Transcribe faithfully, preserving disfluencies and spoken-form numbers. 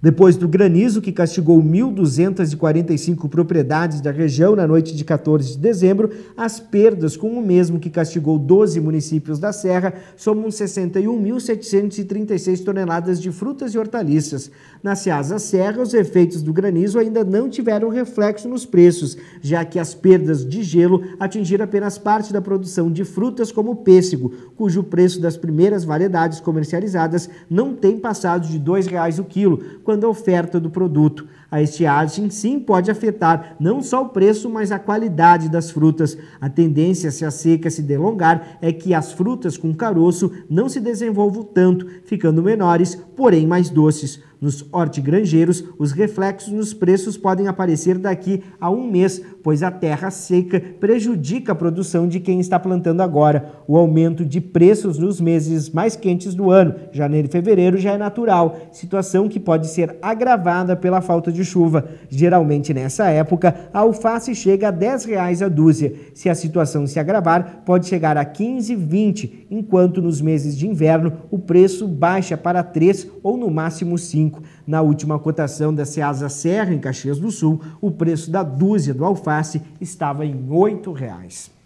Depois do granizo que castigou mil duzentas e quarenta e cinco propriedades da região na noite de quatorze de dezembro, as perdas com o mesmo que castigou doze municípios da Serra somam sessenta e um mil setecentos e trinta e seis toneladas de frutas e hortaliças. Na Ceasa Serra, os efeitos do granizo ainda não tiveram reflexo nos preços, já que as perdas de gelo atingiram apenas parte da produção de frutas como o pêssego, cujo preço das primeiras variedades comercializadas não tem passado de dois reais o quilo, quando a oferta do produto. A estiagem, sim, pode afetar não só o preço, mas a qualidade das frutas. A tendência, se a seca se delongar, é que as frutas com caroço não se desenvolvam tanto, ficando menores, porém mais doces. Nos hortigranjeiros, os reflexos nos preços podem aparecer daqui a um mês, pois a terra seca prejudica a produção de quem está plantando agora. O aumento de preços nos meses mais quentes do ano, janeiro e fevereiro, já é natural, situação que pode ser agravada pela falta de chuva. Geralmente, nessa época, a alface chega a dez reais a dúzia. Se a situação se agravar, pode chegar a quinze, vinte, enquanto nos meses de inverno o preço baixa para três ou no máximo cinco. Na última cotação da Ceasa Serra, em Caxias do Sul, o preço da dúzia do alface estava em oito reais.